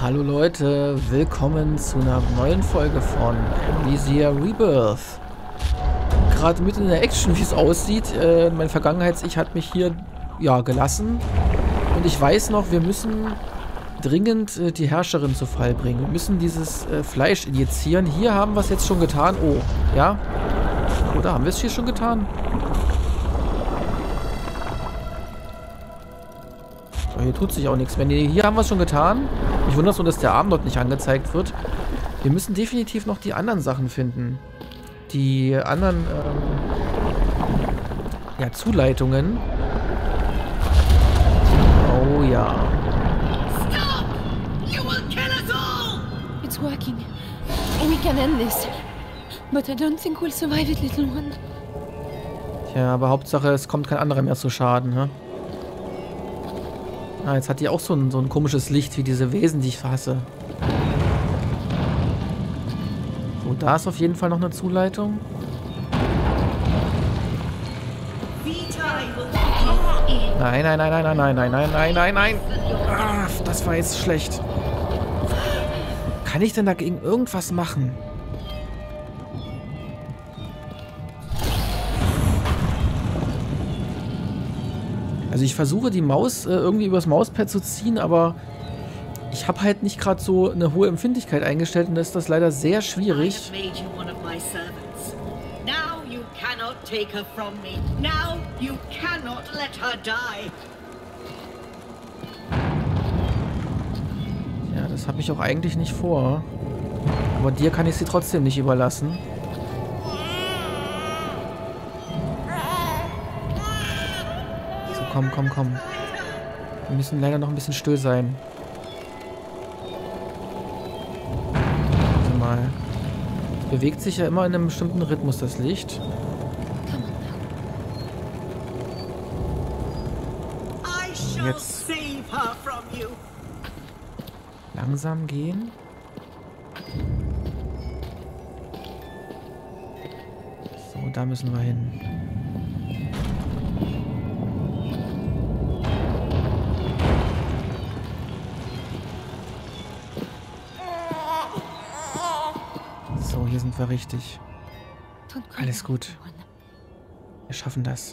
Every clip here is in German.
Hallo Leute, willkommen zu einer neuen Folge von Amnesia Rebirth. Gerade mitten in der Action, wie es aussieht. Mein Vergangenheits-Ich hat mich hier, ja, gelassen. Und ich weiß noch, wir müssen dringend die Herrscherin zu Fall bringen. Wir müssen dieses Fleisch injizieren. Hier haben wir es jetzt schon getan. Oh, ja? Oder haben wir es hier schon getan? So, hier tut sich auch nichts mehr. Nee, hier haben wir es schon getan. Ich wundere es nur, dass der Arm dort nicht angezeigt wird. Wir müssen definitiv noch die anderen Sachen finden. Die anderen, ja, Zuleitungen. Oh ja. Stop! You will kill us all! It's working. We can end this. But I don't think we'll survive it, little one. Tja, aber Hauptsache, es kommt kein anderer mehr zu Schaden, ne? Ah, jetzt hat die auch so ein komisches Licht, wie diese Wesen, die ich hasse. So, da ist auf jeden Fall noch eine Zuleitung. Nein, nein, nein, nein, nein, nein, nein, nein, nein, nein, nein. Ah, das war jetzt schlecht. Kann ich denn dagegen irgendwas machen? Also ich versuche die Maus irgendwie übers Mauspad zu ziehen, aber ich habe halt nicht gerade so eine hohe Empfindlichkeit eingestellt und da ist das leider sehr schwierig. Ja, das habe ich auch eigentlich nicht vor. Aber dir kann ich sie trotzdem nicht überlassen. Komm, komm, komm. Wir müssen leider noch ein bisschen still sein. Warte mal. Es bewegt sich ja immer in einem bestimmten Rhythmus, das Licht. Jetzt langsam gehen. So, da müssen wir hin. Hier sind wir richtig. Alles gut. Wir schaffen das.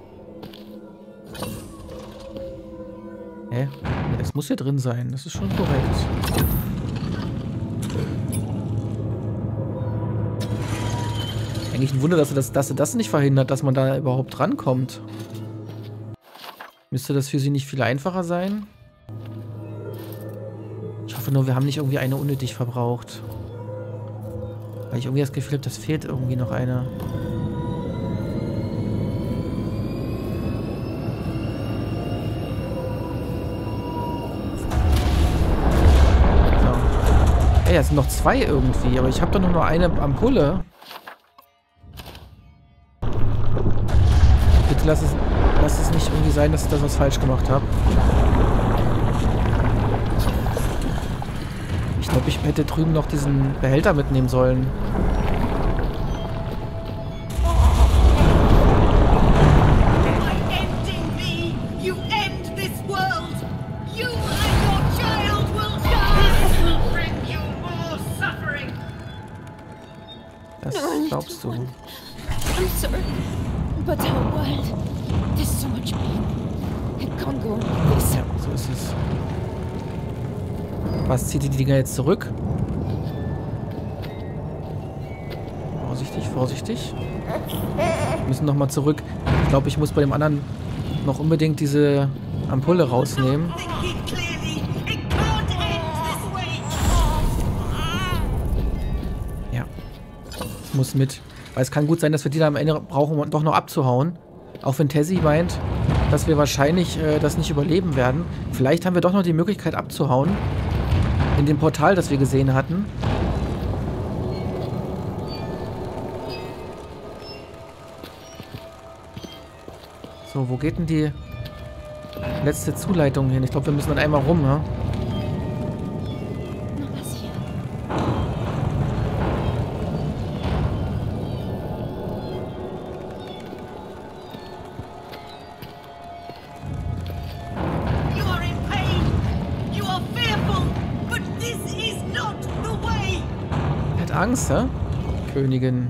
Hä? Nee, das muss hier drin sein. Das ist schon korrekt. Eigentlich ein Wunder, dass sie das nicht verhindert, dass man da überhaupt rankommt. Müsste das für sie nicht viel einfacher sein? Ich hoffe nur, wir haben nicht irgendwie eine unnötig verbraucht. Weil ich irgendwie das Gefühl habe, das fehlt irgendwie noch eine. So. Ey, es sind noch zwei irgendwie, aber ich habe doch nur eine Ampulle. Bitte lass es nicht irgendwie sein, dass ich das was falsch gemacht habe. Ich glaube, ich hätte drüben noch diesen Behälter mitnehmen sollen. Das glaubst du. I'm sorry, but our world, there's so much pain. It can't go on like this. Ja, so ist es. Was zieht die Dinger jetzt zurück? Vorsichtig, vorsichtig. Wir müssen nochmal zurück. Ich glaube, ich muss bei dem anderen noch unbedingt diese Ampulle rausnehmen. Ja. Ich muss mit. Weil es kann gut sein, dass wir die da am Ende brauchen, um doch noch abzuhauen. Auch wenn Tessie meint, dass wir wahrscheinlich das nicht überleben werden. Vielleicht haben wir doch noch die Möglichkeit abzuhauen. In dem Portal, das wir gesehen hatten. So, wo geht denn die letzte Zuleitung hin? Ich glaube, wir müssen dann einmal rum, ne? You are in pain. You are fearful. But this Angst, hä? Königin.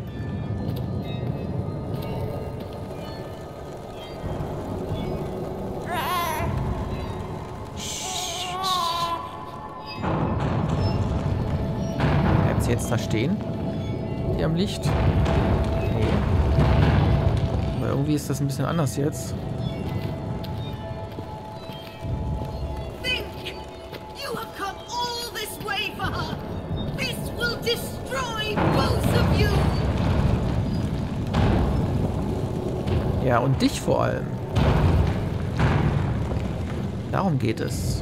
Bleibt sie jetzt da stehen? Die am Licht? Nee. Aber irgendwie ist das ein bisschen anders jetzt. Ja, und dich vor allem. Darum geht es.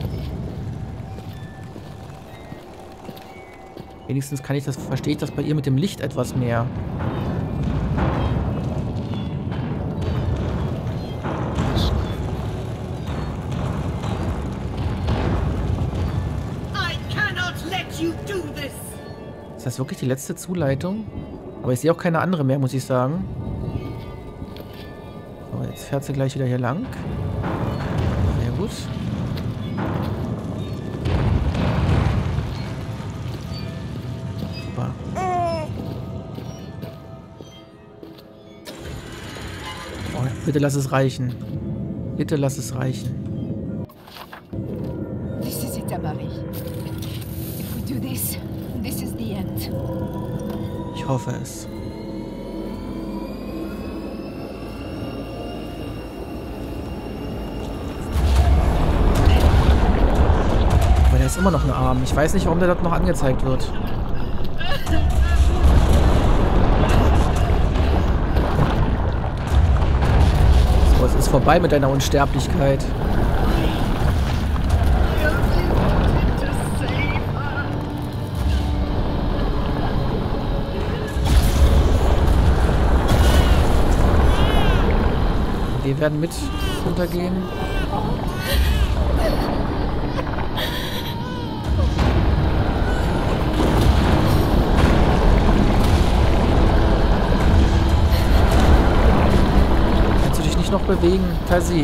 Wenigstens verstehe ich das bei ihr mit dem Licht etwas mehr. Ist das wirklich die letzte Zuleitung? Aber ich sehe auch keine andere mehr, muss ich sagen. So, jetzt fährt sie gleich wieder hier lang. Sehr gut. Super. Oh, bitte lass es reichen. Bitte lass es reichen. This is it, Amari. If we do this, this is the end. Ich hoffe es. Aber der ist immer noch ein Arm. Ich weiß nicht, warum der dort noch angezeigt wird. So, es ist vorbei mit deiner Unsterblichkeit. Wir werden mit runtergehen. Kannst du dich nicht noch bewegen, Tazi?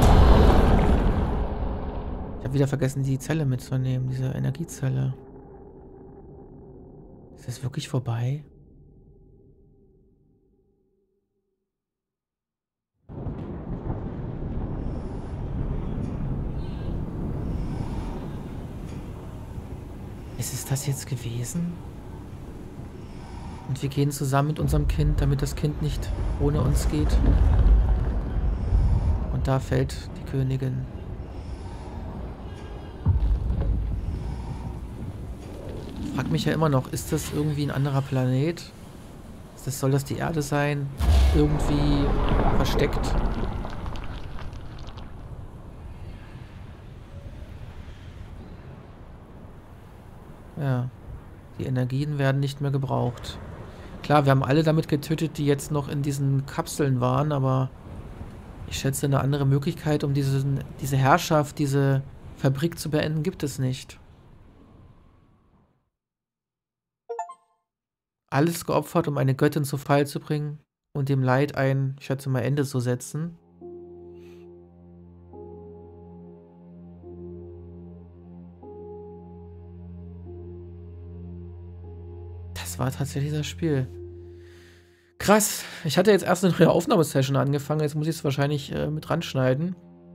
Ich habe wieder vergessen, die Zelle mitzunehmen, diese Energiezelle. Ist das wirklich vorbei? Ist es das jetzt gewesen? Und wir gehen zusammen mit unserem Kind, damit das Kind nicht ohne uns geht. Und da fällt die Königin. Ich frag mich ja immer noch, ist das irgendwie ein anderer Planet? Soll das die Erde sein? Irgendwie versteckt? Ja, die Energien werden nicht mehr gebraucht. Klar, wir haben alle damit getötet, die jetzt noch in diesen Kapseln waren, aber ich schätze, eine andere Möglichkeit, um diese Herrschaft, diese Fabrik zu beenden, gibt es nicht. Alles geopfert, um eine Göttin zu Fall zu bringen und dem Leid ein, ich schätze mal, Ende zu setzen. Das war tatsächlich das Spiel. Krass. Ich hatte jetzt erst eine neue Aufnahmesession angefangen. Jetzt muss ich es wahrscheinlich mit ranschneiden.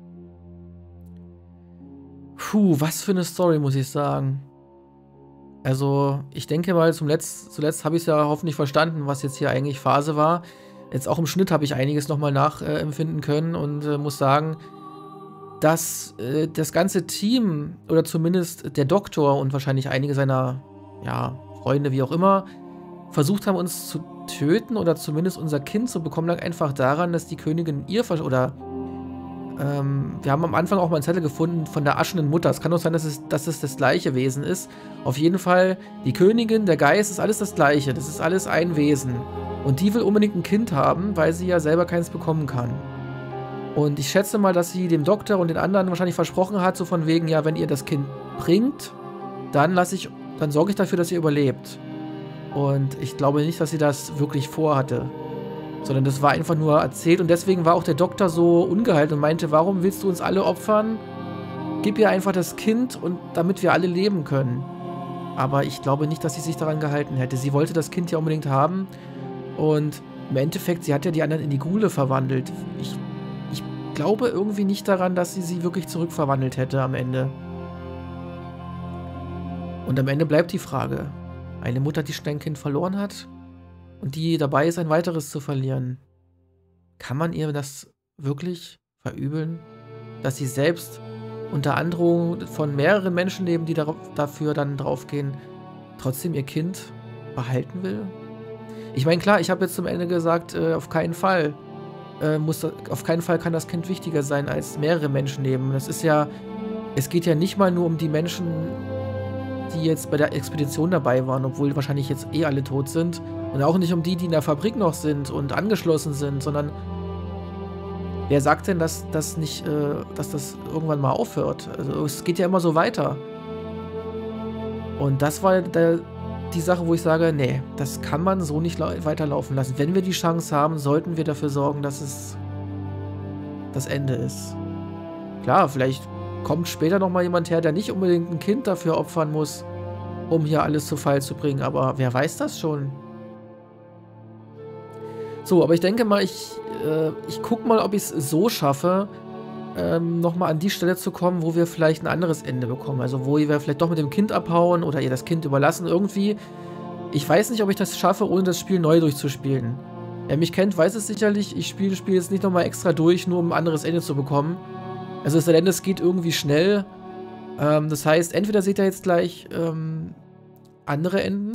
Puh, was für eine Story, muss ich sagen. Also, ich denke mal, zuletzt habe ich es ja hoffentlich verstanden, was jetzt hier eigentlich Phase war. Jetzt auch im Schnitt habe ich einiges nochmal nachempfinden können und muss sagen, dass das ganze Team oder zumindest der Doktor und wahrscheinlich einige seiner, ja, Freunde, wie auch immer, versucht haben, uns zu töten oder zumindest unser Kind zu bekommen, lag einfach daran, dass die Königin wir haben am Anfang auch mal einen Zettel gefunden von der aschenden Mutter. Es kann auch sein, dass es das gleiche Wesen ist. Auf jeden Fall, die Königin, der Geist, ist alles das Gleiche. Das ist alles ein Wesen. Und die will unbedingt ein Kind haben, weil sie ja selber keins bekommen kann. Und ich schätze mal, dass sie dem Doktor und den anderen wahrscheinlich versprochen hat, so von wegen, ja, wenn ihr das Kind bringt, dann sorge ich dafür, dass ihr überlebt. Und ich glaube nicht, dass sie das wirklich vorhatte. Sondern das war einfach nur erzählt. Und deswegen war auch der Doktor so ungehalten und meinte, warum willst du uns alle opfern? Gib ihr einfach das Kind, und damit wir alle leben können. aber ich glaube nicht, dass sie sich daran gehalten hätte. Sie wollte das Kind ja unbedingt haben und im Endeffekt, sie hat ja die anderen in die Ghule verwandelt. Ich glaube irgendwie nicht daran, dass sie wirklich zurückverwandelt hätte am Ende. Und am Ende bleibt die Frage, eine Mutter, die schon ein Kind verloren hat und die dabei ist, ein weiteres zu verlieren. Kann man ihr das wirklich verübeln, dass sie selbst unter Androhung von mehreren Menschenleben, die dafür dann draufgehen, trotzdem ihr Kind behalten will? Ich meine, klar, ich habe jetzt zum Ende gesagt, auf keinen Fall kann das Kind wichtiger sein als mehrere Menschenleben. Das ist ja, es geht ja nicht mal nur um die Menschen, die jetzt bei der Expedition dabei waren, obwohl wahrscheinlich jetzt eh alle tot sind. Und auch nicht um die, die in der Fabrik noch sind und angeschlossen sind, sondern wer sagt denn, dass das irgendwann mal aufhört? Also es geht ja immer so weiter. Und das war die Sache, wo ich sage, nee, das kann man so nicht weiterlaufen lassen. Wenn wir die Chance haben, sollten wir dafür sorgen, dass es das Ende ist. Klar, vielleicht kommt später nochmal jemand her, der nicht unbedingt ein Kind dafür opfern muss, um hier alles zu Fall zu bringen. Aber wer weiß das schon? So, aber ich denke mal, ich gucke mal, ob ich es so schaffe, nochmal an die Stelle zu kommen, wo wir vielleicht ein anderes Ende bekommen. Also wo wir vielleicht doch mit dem Kind abhauen oder ihr das Kind überlassen irgendwie. Ich weiß nicht, ob ich das schaffe, ohne das Spiel neu durchzuspielen. Wer mich kennt, weiß es sicherlich. Ich spiele das Spiel jetzt nicht nochmal extra durch, nur um ein anderes Ende zu bekommen. Also es sei denn, es geht irgendwie schnell. Das heißt, entweder seht ihr jetzt gleich andere Enden.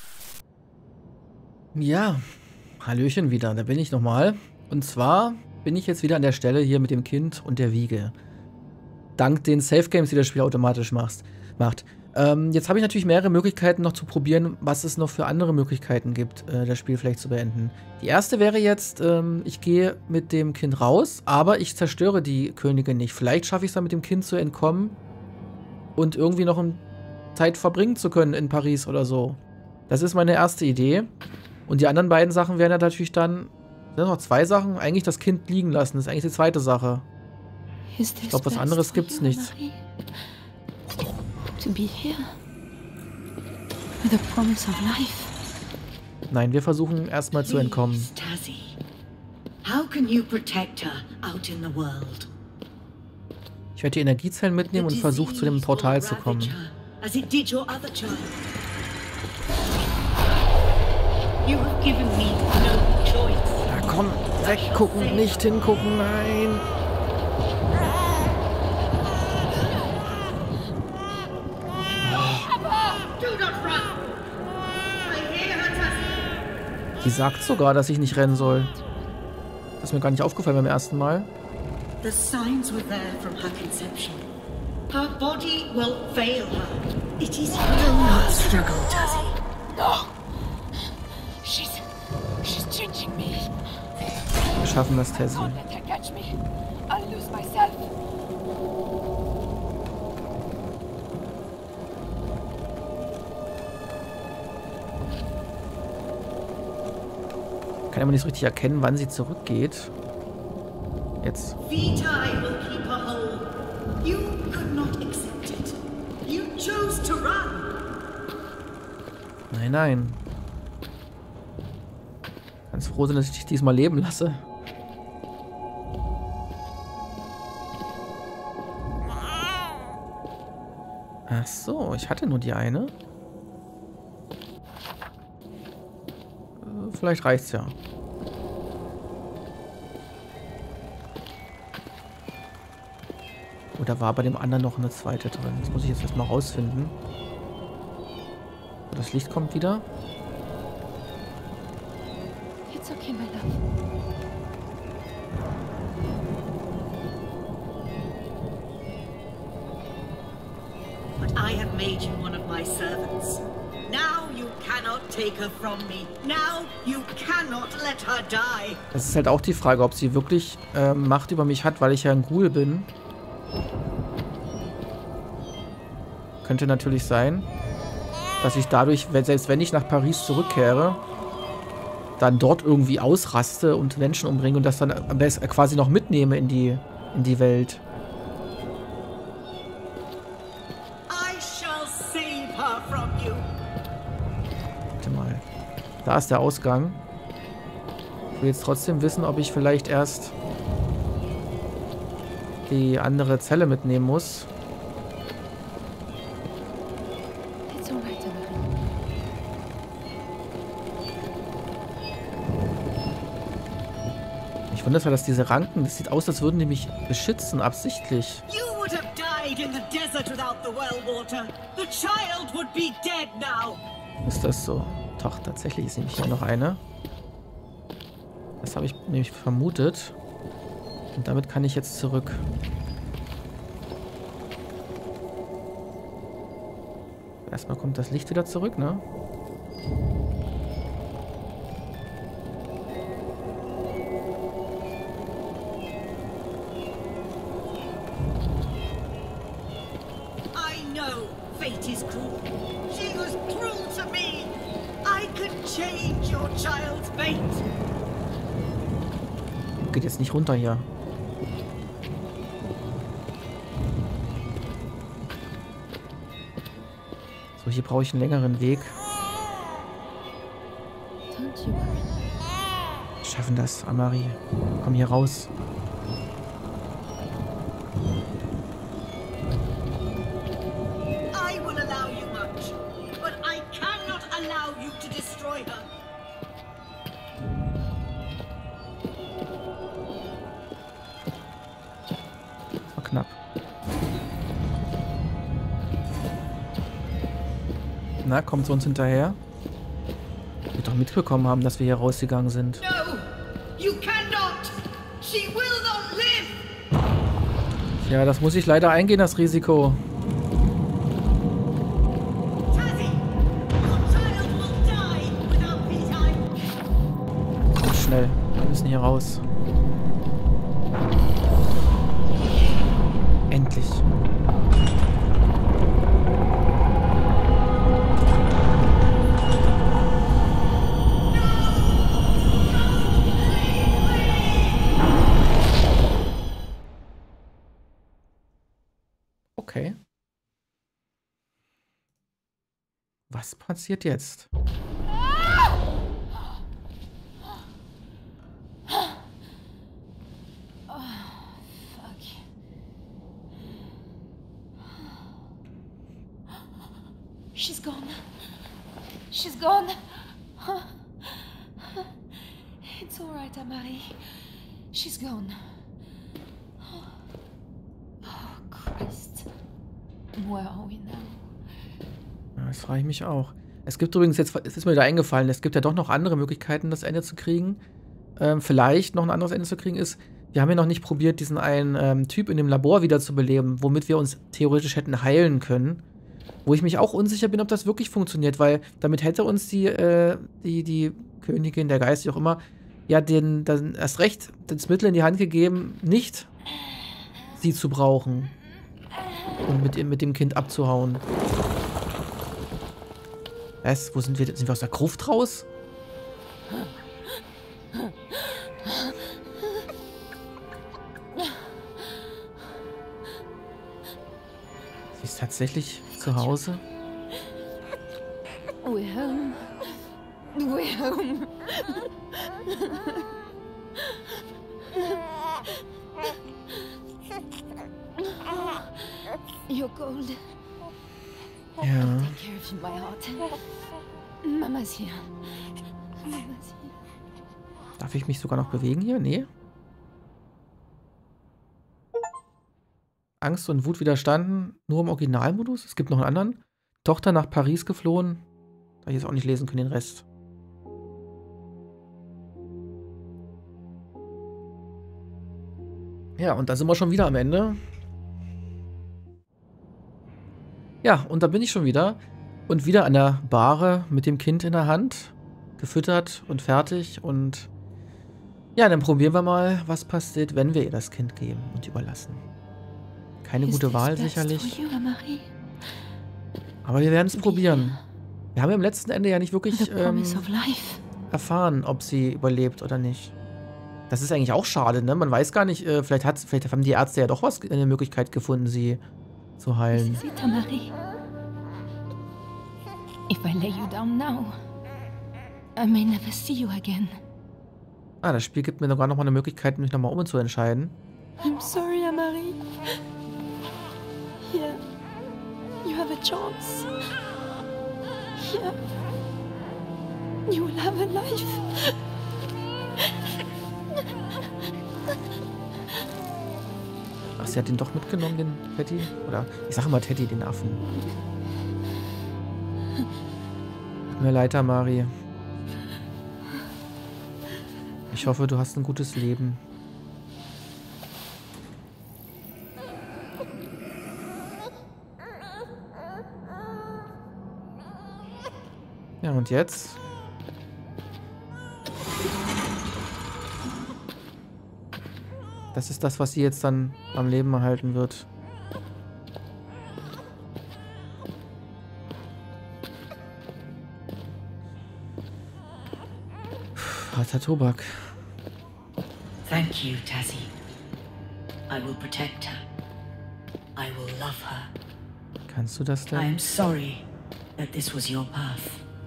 Ja, hallöchen wieder, da bin ich nochmal. Und zwar bin ich jetzt wieder an der Stelle hier mit dem Kind und der Wiege. Dank den Safe-Games, die das Spiel automatisch macht. Jetzt habe ich natürlich mehrere Möglichkeiten noch zu probieren, was es noch für andere Möglichkeiten gibt, das Spiel vielleicht zu beenden. Die erste wäre jetzt, ich gehe mit dem Kind raus, aber ich zerstöre die Königin nicht. Vielleicht schaffe ich es dann mit dem Kind zu entkommen und irgendwie noch Zeit verbringen zu können in Paris oder so. Das ist meine erste Idee. Und die anderen beiden Sachen wären ja natürlich dann, sind noch zwei Sachen, eigentlich das Kind liegen lassen. Das ist eigentlich die zweite Sache. Ich glaube, was anderes gibt's nicht. Nein, wir versuchen erstmal zu entkommen. Ich werde die Energiezellen mitnehmen und versuche zu dem Portal zu kommen. Na komm, weggucken, nicht hingucken, nein. Die sagt sogar, dass ich nicht rennen soll. Das ist mir gar nicht aufgefallen beim ersten Mal. The signs were there from her conception. Her body will fail her. It is do not struggle, Tazzy. No. She's changing me. Wir schaffen das, Tazzy. Don't let her catch me. I'll lose myself. Ich kann aber nicht so richtig erkennen, wann sie zurückgeht. Jetzt. Vitae will keep her whole. You could not accept it. You chose to run. Nein, nein. Ganz froh sein, dass ich dich diesmal leben lasse. Ach so, ich hatte nur die eine. Vielleicht reicht's ja. Oder war bei dem anderen noch eine zweite drin? Das muss ich jetzt erstmal rausfinden. Das Licht kommt wieder. It's okay, my love. But I have made you one of my servants. Now you cannot take her from me. Now you cannot let her die. Das ist halt auch die Frage, ob sie wirklich Macht über mich hat, weil ich ja ein Ghoul bin. Könnte natürlich sein, dass ich dadurch, selbst wenn ich nach Paris zurückkehre, dann dort irgendwie ausraste und Menschen umbringe und das dann am besten quasi noch mitnehme in die Welt. I shall save her from you. Warte mal. Da ist der Ausgang. Ich will jetzt trotzdem wissen, ob ich vielleicht erst die andere Zelle mitnehmen muss. It's all right, Tamari. Ich wundere, dass diese Ranken, das sieht aus, als würden die mich beschützen, absichtlich. You would have died in the desert without the well water. The child would be dead now. Ist das so? Doch, tatsächlich ist nämlich hier noch eine. Das habe ich nämlich vermutet. Und damit kann ich jetzt zurück. Erstmal kommt das Licht wieder zurück, ne? I know fate is cruel. She was cruel to me. I could change your child's fate. Geht jetzt nicht runter hier. So, hier brauche ich einen längeren Weg. Don't you worry. Wir schaffen das, Amari. Komm hier raus. I will allow you much, but I cannot allow you to destroy her. Das war knapp. Na, kommt sie uns hinterher? Wird doch mitbekommen haben, dass wir hier rausgegangen sind. No, you cannot. She will not live. Ja, das muss ich leider eingehen, das Risiko. Tazzy, your child will die without me time. Komm schnell, wir müssen hier raus. Endlich. Okay. Was passiert jetzt? Fuck. She's gone. She's gone. It's all right, Amari. She's gone. Oh, Christ. Where are we now? Ja, das frage ich mich auch. Es gibt übrigens jetzt, es ist mir da eingefallen, es gibt ja doch noch andere Möglichkeiten, das Ende zu kriegen. Vielleicht noch ein anderes Ende zu kriegen ist, wir haben ja noch nicht probiert, diesen einen Typ in dem Labor wiederzubeleben, womit wir uns theoretisch hätten heilen können. Wo ich mich auch unsicher bin, ob das wirklich funktioniert, weil damit hätte uns die Königin, der Geist, wie auch immer, ja dann erst recht das Mittel in die Hand gegeben, nicht sie zu brauchen und mit dem Kind abzuhauen. Was? Wo sind wir? Sind wir aus der Gruft raus? Sie ist tatsächlich zu Hause? We're home. We're home. You're cold. Ja. Take care of you, my heart. Mama's here. Mama's here. Darf ich mich sogar noch bewegen hier? Nee. Angst und Wut widerstanden. Nur im Originalmodus. Es gibt noch einen anderen. Tochter nach Paris geflohen. Da ich jetzt auch nicht lesen können, den Rest. Ja, und da sind wir schon wieder am Ende. Ja, und da bin ich schon wieder. Und wieder an der Bahre mit dem Kind in der Hand. Gefüttert und fertig. Und ja, dann probieren wir mal, was passiert, wenn wir ihr das Kind geben und überlassen. Keine gute Wahl sicherlich. Aber wir werden es probieren. Wir haben ja im letzten Ende ja nicht wirklich erfahren, ob sie überlebt oder nicht. Das ist eigentlich auch schade, ne? Man weiß gar nicht, vielleicht haben die Ärzte ja doch eine Möglichkeit gefunden, sie zu heilen. If I lay you down now, I may never see you again. Ah, das Spiel gibt mir sogar nochmal eine Möglichkeit, mich nochmal umzuentscheiden. I'm sorry, Amari. Here, you have a chance. Here, you will have a life. Ach, sie hat ihn doch mitgenommen, den Teddy? Oder, ich sage mal Teddy, den Affen. Tut mir leid, Amari. Ich hoffe, du hast ein gutes Leben. Ja, und jetzt? Das ist das, was sie jetzt dann am Leben erhalten wird. Harter Tobak. Thank you, Tazzy. I will protect her. I will love her. Kannst du das I denn? am sorry that this was your path.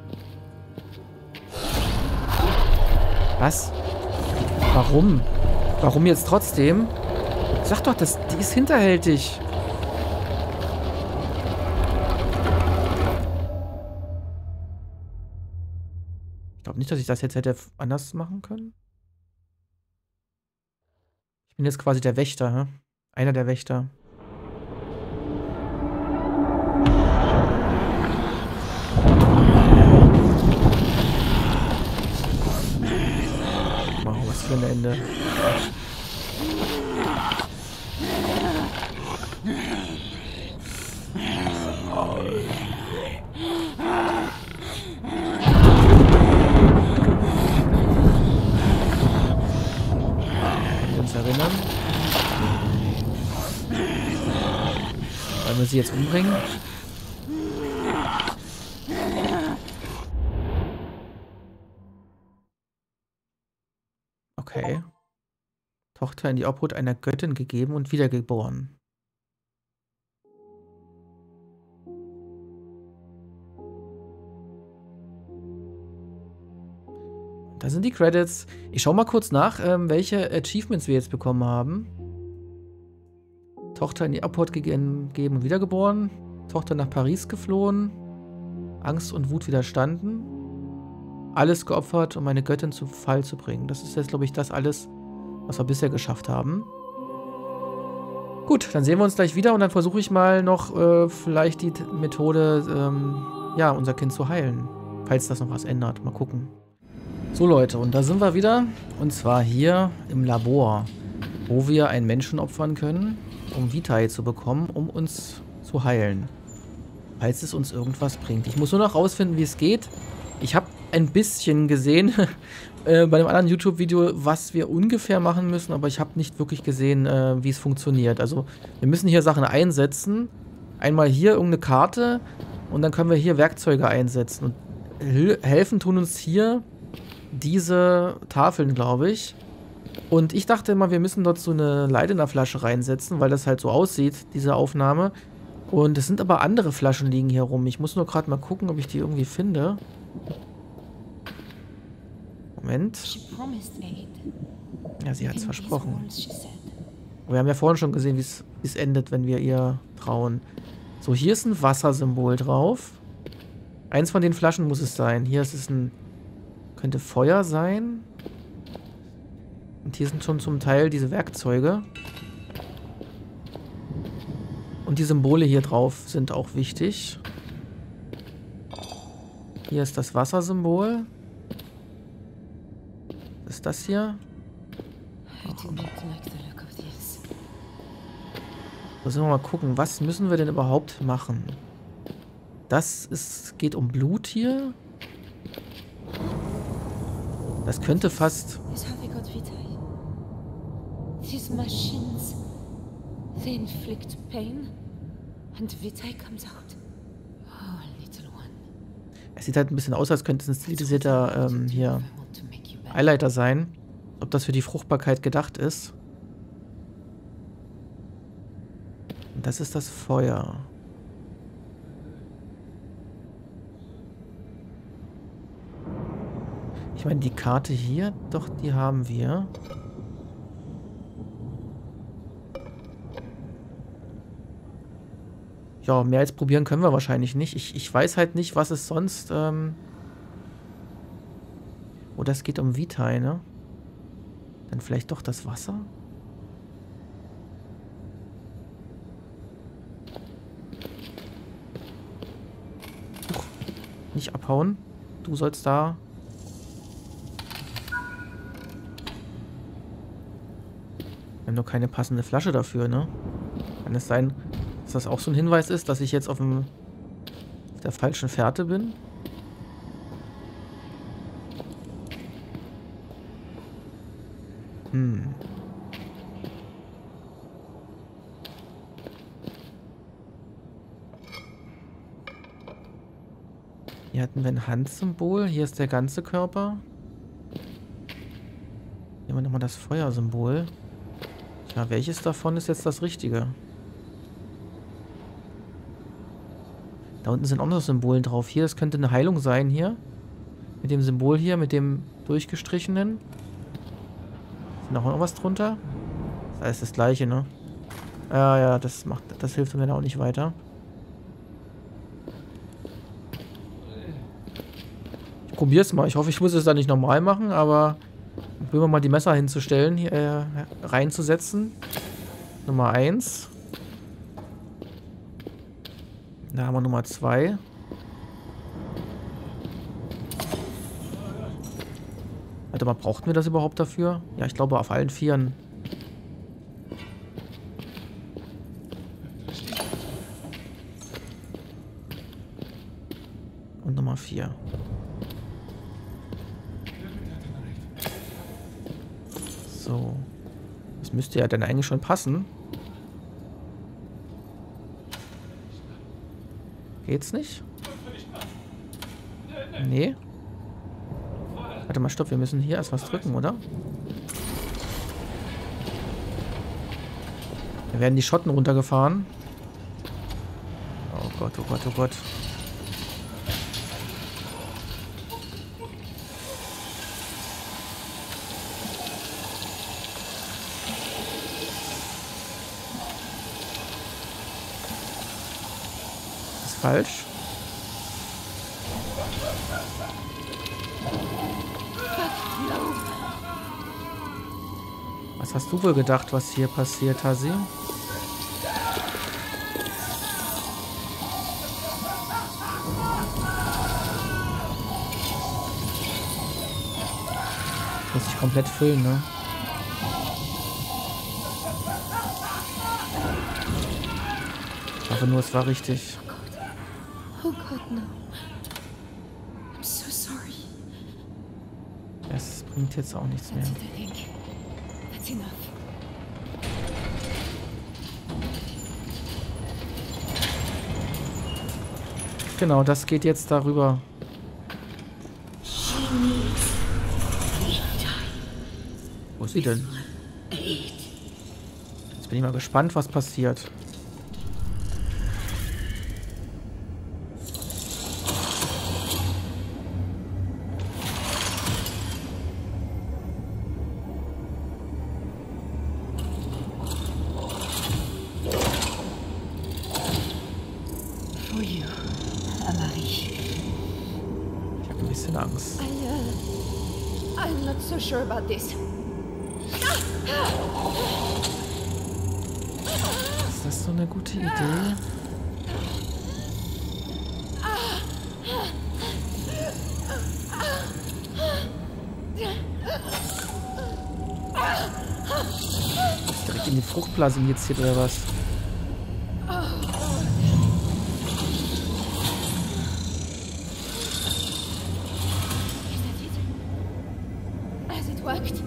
Was? Warum? Warum jetzt trotzdem? Sag doch, die ist hinterhältig. Ich glaube nicht, dass ich das jetzt hätte anders machen können. Ich bin jetzt quasi der Wächter, hä? Einer der Wächter. Wow, was für ein Ende. Uns erinnern. Wollen wir sie jetzt umbringen? Okay. Tochter in die Obhut einer Göttin gegeben und wiedergeboren. Da sind die Credits. Ich schaue mal kurz nach, welche Achievements wir jetzt bekommen haben. Tochter in die Obhut gegeben und wiedergeboren. Tochter nach Paris geflohen. Angst und Wut widerstanden. Alles geopfert, um eine Göttin zu Fall zu bringen. Das ist jetzt, glaube ich, das alles, was wir bisher geschafft haben. Gut, dann sehen wir uns gleich wieder und dann versuche ich mal noch vielleicht die Methode, ja, unser Kind zu heilen. Falls das noch was ändert. Mal gucken. So Leute, und da sind wir wieder. Und zwar hier im Labor, wo wir einen Menschen opfern können, um Vitae zu bekommen, um uns zu heilen. Falls es uns irgendwas bringt. Ich muss nur noch rausfinden, wie es geht. Ich habe ein bisschen gesehen bei einem anderen YouTube-Video, was wir ungefähr machen müssen, aber ich habe nicht wirklich gesehen, wie es funktioniert. Also wir müssen hier Sachen einsetzen. Einmal hier irgendeine Karte und dann können wir hier Werkzeuge einsetzen. Und helfen tun uns hier diese Tafeln, glaube ich. Und ich dachte immer, wir müssen dort so eine Leidener-Flasche reinsetzen, weil das halt so aussieht, diese Aufnahme. Und es sind aber andere Flaschen liegen hier rum. Ich muss nur gerade mal gucken, ob ich die irgendwie finde. Moment. Ja, sie hat es versprochen. Wir haben ja vorhin schon gesehen, wie es endet, wenn wir ihr trauen. So, hier ist ein Wassersymbol drauf. Eins von den Flaschen muss es sein. Hier ist es ein... Könnte Feuer sein. Und hier sind schon zum Teil diese Werkzeuge. Und die Symbole hier drauf sind auch wichtig. Hier ist das Wassersymbol. Was ist das hier? Müssen wir mal gucken, was müssen wir denn überhaupt machen? Geht um Blut hier. Das könnte fast... These machines, they inflict pain and Vitae comes out. Oh, little one. Es sieht halt ein bisschen aus, als könnte es ein stilisierter hier Highlighter sein. Ob das für die Fruchtbarkeit gedacht ist. Und das ist das Feuer. Ich meine, die Karte hier, doch, die haben wir. Ja, mehr als probieren können wir wahrscheinlich nicht. Ich weiß halt nicht, was es sonst... Oh, das geht um Vitae, ne? Dann vielleicht doch das Wasser? Huch, nicht abhauen. Du sollst da... Wir haben nur keine passende Flasche dafür, ne? Kann es sein, dass das auch so ein Hinweis ist, dass ich jetzt auf der falschen Fährte bin? Hier hatten wir ein Handsymbol. Hier ist der ganze Körper. Hier haben wir nochmal das Feuersymbol. Tja, welches davon ist jetzt das Richtige? Da unten sind auch noch Symbole drauf. Hier, das könnte eine Heilung sein hier. Mit dem Symbol hier, mit dem durchgestrichenen. Ist noch irgendwas drunter? Das heißt das gleiche, ne? Ja, das hilft mir auch nicht weiter. Ich probier's mal. Ich hoffe, ich muss es da nicht normal machen, aber probieren wir mal die Messer hinzustellen, hier reinzusetzen. Nummer 1. Da haben wir Nummer 2. Warte mal, brauchten wir das überhaupt dafür? Ja, ich glaube auf allen Vieren. Und Nummer 4. So. Das müsste ja dann eigentlich schon passen. Geht's nicht? Nee. Warte mal, stopp, wir müssen hier erst was drücken, oder? Wir werden die Schotten runtergefahren. Oh Gott, oh Gott, oh Gott. Das ist falsch. Was hast du wohl gedacht, was hier passiert, Hasi? Muss ich komplett füllen, ne? Ich hoffe nur, es war richtig. Oh Gott, no. I'm so sorry. Es bringt jetzt auch nichts mehr. That's it, I think. That's enough. Genau, das geht jetzt darüber. Wo ist sie denn? Jetzt bin ich mal gespannt, was passiert. For you, Amari. Ich habe ein bisschen Angst. I'm not so sure about this. Ist das so eine gute Idee? Ist direkt in die Fruchtblase injiziert oder was? Has it worked?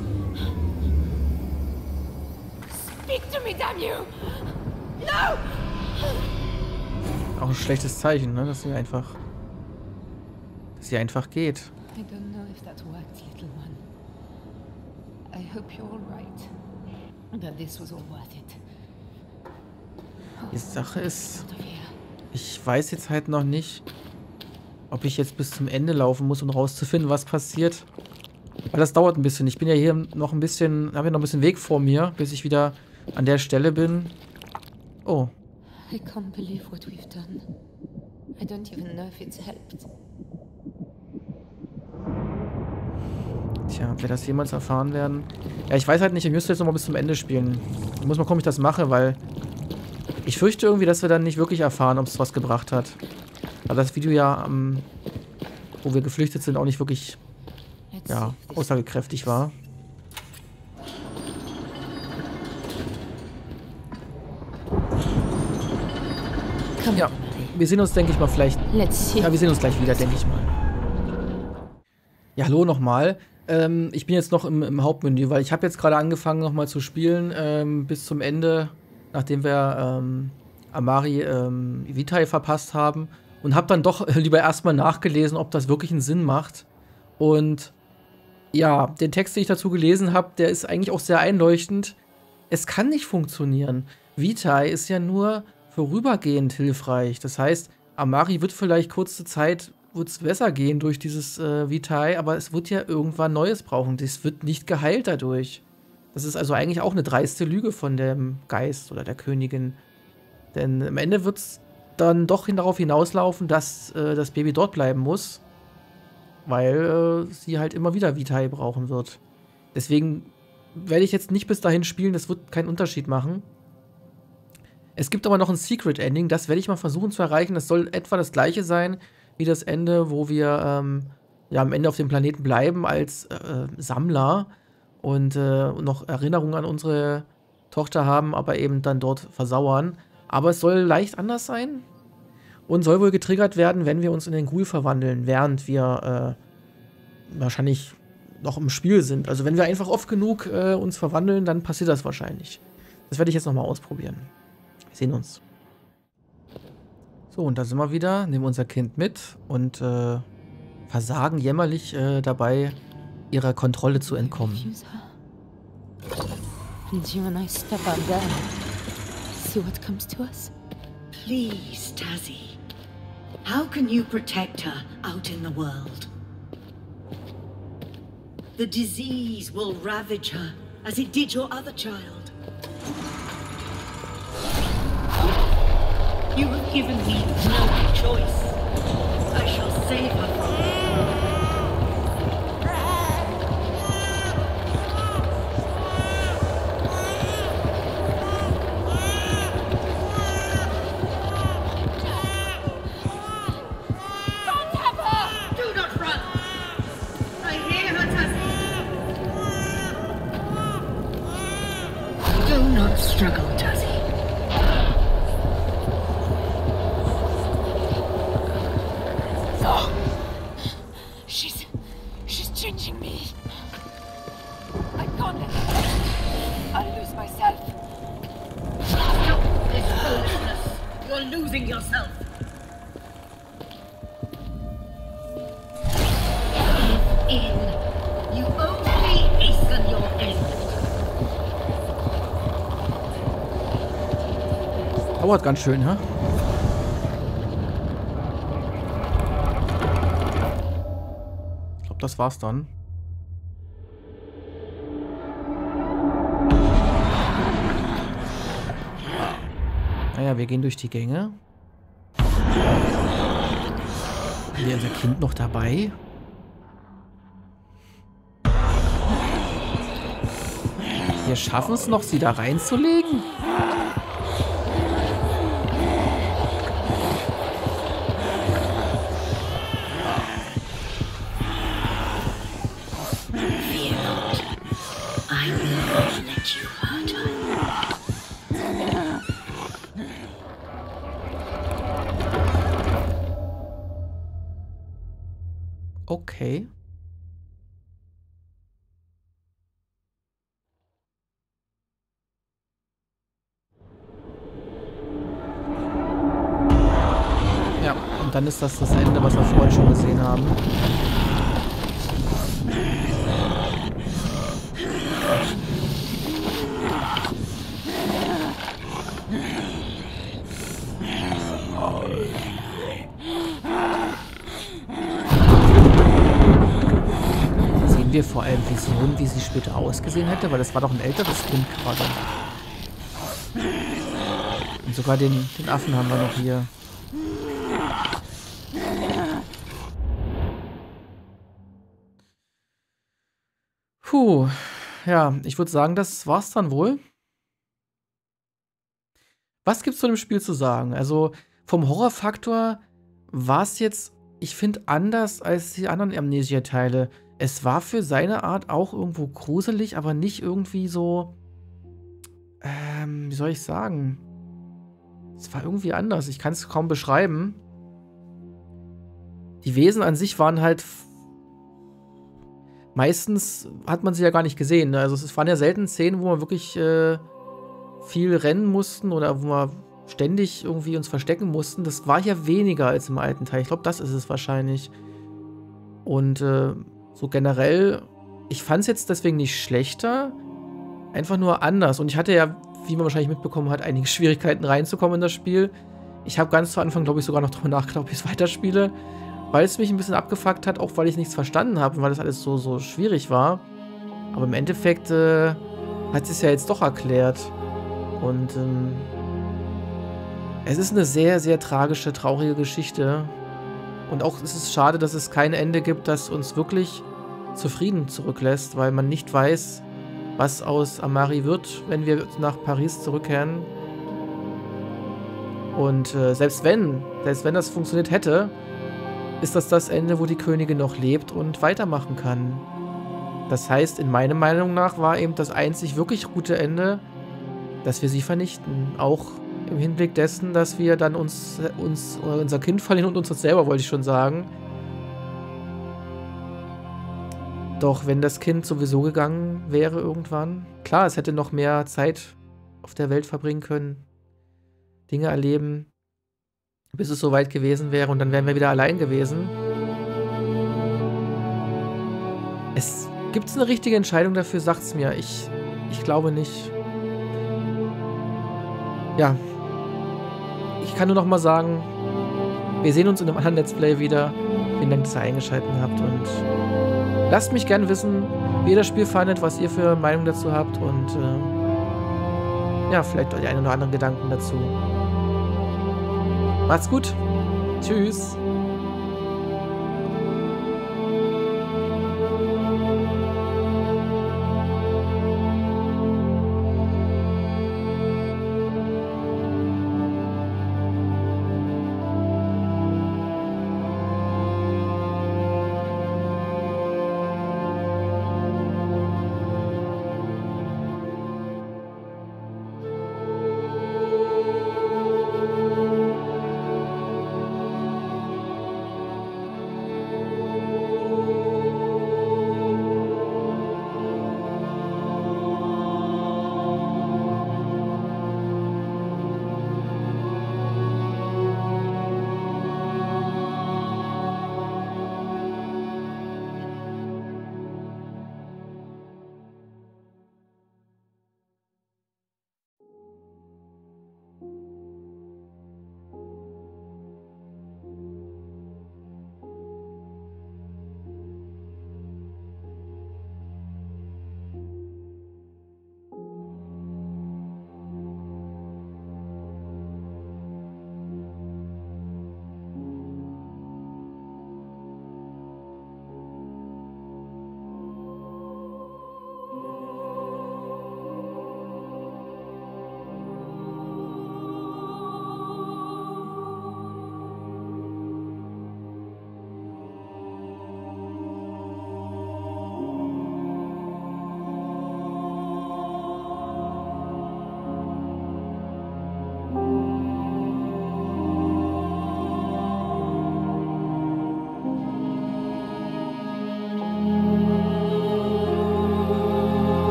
Speak to me, damn you! No! Auch ein schlechtes Zeichen, ne? Dass sie einfach geht. I don't know if that worked, little one. I hope you're all right. That this was all worth it. Die Sache ist, Out of here. ich weiß jetzt halt noch nicht, ob ich jetzt bis zum Ende laufen muss, um rauszufinden, was passiert. Weil das dauert ein bisschen. Ich bin ja hier noch ein bisschen, habe ja noch ein bisschen Weg vor mir, bis ich wieder an der Stelle bin. Oh. I can't believe what we've done. I don't even know if it's helped. Tja, ob wir das jemals erfahren werden. Ja, ich weiß halt nicht, ich müsste jetzt noch mal bis zum Ende spielen. Ich muss mal gucken, wie ich das mache, weil ich fürchte irgendwie, dass wir dann nicht wirklich erfahren, ob es was gebracht hat. Weil das Video ja, wo wir geflüchtet sind, auch nicht wirklich, ja, aussagekräftig war. Ja, wir sehen uns, denke ich mal, vielleicht. Ja, wir sehen uns gleich wieder, denke ich mal. Ja, hallo nochmal. Ich bin jetzt noch im Hauptmenü, weil ich habe jetzt gerade angefangen nochmal zu spielen, bis zum Ende, nachdem wir Amari Vitae verpasst haben. Und habe dann doch lieber erstmal nachgelesen, ob das wirklich einen Sinn macht. Und ja, den Text, den ich dazu gelesen habe, der ist eigentlich auch sehr einleuchtend. Es kann nicht funktionieren. Vitae ist ja nur vorübergehend hilfreich. Das heißt, Amari wird vielleicht kurze Zeit wird's besser gehen durch dieses Vitae, aber es wird ja irgendwann Neues brauchen. Das wird nicht geheilt dadurch. Das ist also eigentlich auch eine dreiste Lüge von dem Geist oder der Königin. Denn am Ende wird es dann doch darauf hinauslaufen, dass das Baby dort bleiben muss, weil sie halt immer wieder Vitae brauchen wird. Deswegen werde ich jetzt nicht bis dahin spielen, das wird keinen Unterschied machen. Es gibt aber noch ein Secret Ending, das werde ich mal versuchen zu erreichen. Das soll etwa das gleiche sein wie das Ende, wo wir ja am Ende auf dem Planeten bleiben als Sammler und noch Erinnerungen an unsere Tochter haben, aber eben dann dort versauern. Aber es soll leicht anders sein und soll wohl getriggert werden, wenn wir uns in den Ghoul verwandeln, während wir wahrscheinlich noch im Spiel sind. Also wenn wir einfach oft genug uns verwandeln, dann passiert das wahrscheinlich. Das werde ich jetzt nochmal ausprobieren. Wir sehen uns. So, und da sind wir wieder, nehmen unser Kind mit und versagen jämmerlich dabei, ihrer Kontrolle zu entkommen. See what comes to us? Please, Tazzy. How can you protect her out in the world? The disease will ravage her as it did your other child. You have given me no choice. I shall save her from you. Struggle, Tazzy. No. She's changing me. I can't let her. I'll lose myself. Stop this foolishness. You're losing yourself. Give in. You only hasten your end. Dauert ganz schön, hä? Ich glaube, das war's dann. Naja, wir gehen durch die Gänge. Haben wir unser Kind noch dabei? Wir schaffen es noch, sie da reinzulegen? Okay. Ja, und dann ist das Ende, was wir vorhin schon gesehen haben. Haben wir vor allem Visionen, wie sie später ausgesehen hätte? Weil das war doch ein älteres Kind gerade. Und sogar den Affen haben wir noch hier. Puh. Ja, ich würde sagen, das war's dann wohl. Was gibt's zu dem Spiel zu sagen? Also, vom Horrorfaktor war es jetzt, ich finde, anders als die anderen Amnesia-Teile. Es war für seine Art auch irgendwo gruselig, aber nicht irgendwie so, wie soll ich sagen? Es war irgendwie anders. Ich kann es kaum beschreiben. Die Wesen an sich waren halt, meistens hat man sie ja gar nicht gesehen. Ne? Also es waren ja selten Szenen, wo man wirklich viel rennen mussten oder wo wir ständig irgendwie uns verstecken mussten. Das war ja weniger als im alten Teil. Ich glaube, das ist es wahrscheinlich. Und so generell, ich fand es jetzt deswegen nicht schlechter, einfach nur anders. Und ich hatte ja, wie man wahrscheinlich mitbekommen hat, einige Schwierigkeiten reinzukommen in das Spiel. Ich habe ganz zu Anfang, glaube ich, sogar noch darüber nachgedacht, ob ich es weiterspiele, weil es mich ein bisschen abgefuckt hat, auch weil ich nichts verstanden habe und weil das alles so schwierig war. Aber im Endeffekt hat es ja jetzt doch erklärt. Und es ist eine sehr, sehr tragische, traurige Geschichte. Und auch ist es schade, dass es kein Ende gibt, das uns wirklich zufrieden zurücklässt, weil man nicht weiß, was aus Amari wird, wenn wir nach Paris zurückkehren. Und selbst wenn das funktioniert hätte, ist das Ende, wo die Königin noch lebt und weitermachen kann. Das heißt, in meiner Meinung nach war eben das einzig wirklich gute Ende, dass wir sie vernichten. Auch im Hinblick dessen, dass wir dann unser Kind verlieren und uns das selber, wollte ich schon sagen. Doch wenn das Kind sowieso gegangen wäre irgendwann, klar, es hätte noch mehr Zeit auf der Welt verbringen können, Dinge erleben, bis es soweit gewesen wäre und dann wären wir wieder allein gewesen. Gibt es eine richtige Entscheidung dafür? Sagt's mir. Ich glaube nicht. Ja. Ich kann nur noch mal sagen, wir sehen uns in einem anderen Let's Play wieder. Vielen Dank, dass ihr eingeschaltet habt und lasst mich gerne wissen, wie ihr das Spiel fandet, was ihr für Meinung dazu habt und ja, vielleicht die einen oder anderen Gedanken dazu. Macht's gut. Tschüss.